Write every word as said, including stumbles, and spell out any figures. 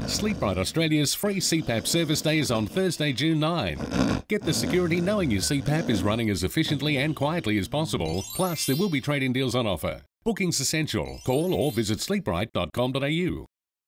Sleep Right Australia's free C PAP service day is on Thursday, June ninth. Get the security knowing your C PAP is running as efficiently and quietly as possible, plus there will be trade-in deals on offer. Booking's essential. Call or visit sleep right dot com dot a u.